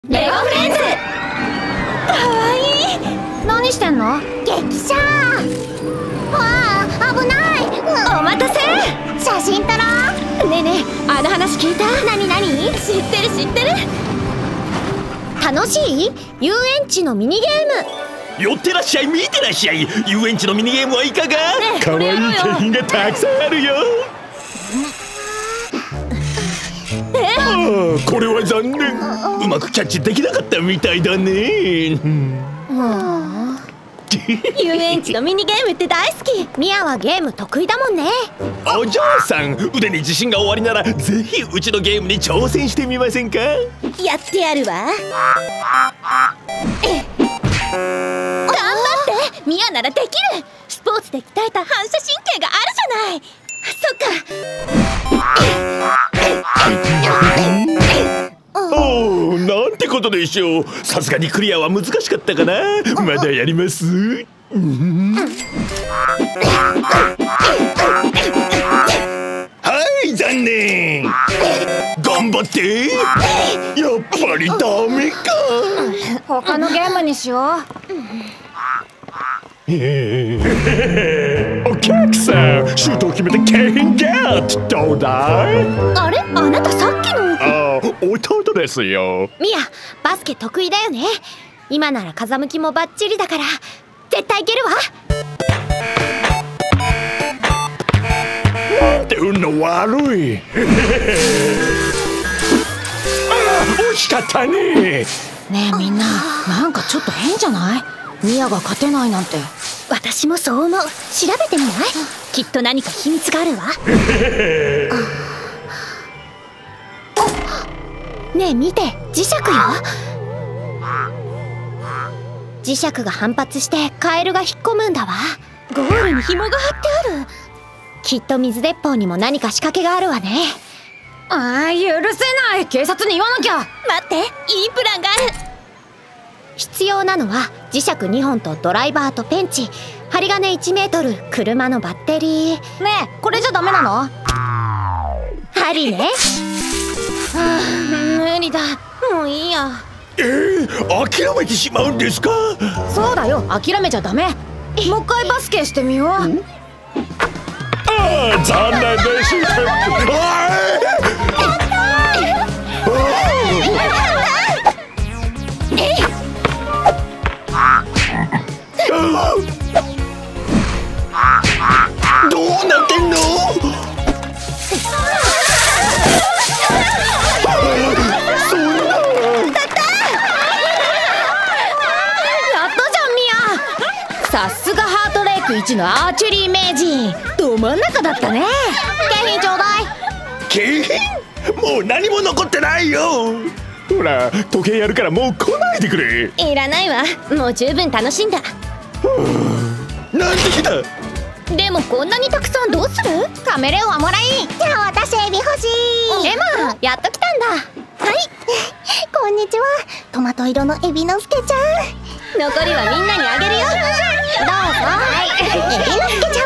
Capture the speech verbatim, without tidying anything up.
レゴフレンズ。かわいい。何してんの？ 激写。わあ、危ない、 うん、お待たせ。 写真撮ろう。 ねえねえ、あの話聞いた？ なになに？ 知ってる知ってる。 楽しい？遊園地のミニゲーム。寄ってらっしゃい、見てらっしゃい。遊園地のミニゲームはいかが？ねえ、 かわいい景品がたくさんあるよ。ああ、これは残念。うまくキャッチできなかったみたいだね。 遊園地のミニゲームって大好き。 ミヤはゲーム得意だもんね。 お嬢さん、腕に自信がおありならぜひうちのゲームに挑戦してみませんか？ やってやるわ。頑張って。ミヤならできる。スポーツで鍛えた反射神経があるじゃない。そっか。 おお、なんてことでしょう。さすがにクリアは難しかったかな。まだやります。うん、はい、残念。頑張って。やっぱりダメか。 他のゲームにしよう。 お客さん、シュートを決めて景品ゲット。どうだい？ あれ、あなたさっきの。 ああ、弟ですよ。 ミヤ、バスケ得意だよね。今なら風向きもバッチリだから絶対いけるわ。 なんて運の悪い。ああ、惜しかったね。 ねえみんな、なんかちょっと変じゃない？ミヤが勝てないなんて。私もそう思う。調べてみない？きっと何か秘密があるわ。 ねえ見て、磁石よ。磁石が反発してカエルが引っ込むんだわ。 ゴールに紐が張ってある。 きっと水鉄砲にも何か仕掛けがあるわね。 ああ、許せない。警察に言わなきゃ。待って、いいプランがある。 必要なのは磁石にほんとドライバーとペンチ、針金いちメートル、車のバッテリー。 ねえ、これじゃダメなの？ 針ね。 はあ、無理だ。もういいや。 えー、諦めてしまうんですか？ そうだよ、諦めちゃダメ。もう一回バスケしてみよう。ああ、残念でした。どうなってんの？ さすがハートレイク一のアーチェリー名人。ど真ん中だったね。景品ちょうだい。 景品？もう何も残ってないよ。ほら、時計やるからもう来ないでくれ。 いらないわ、もう十分楽しんだ。 なんて日だ。 でもこんなにたくさんどうする？カメレオンはもらい。 じゃあ私エビ欲しい。 エマ、やっと来たんだ。 はいこんにちは。トマト色のエビのすけちゃん。 残りはみんなにあげるよ。 どうぞ。はいエビのすけちゃん。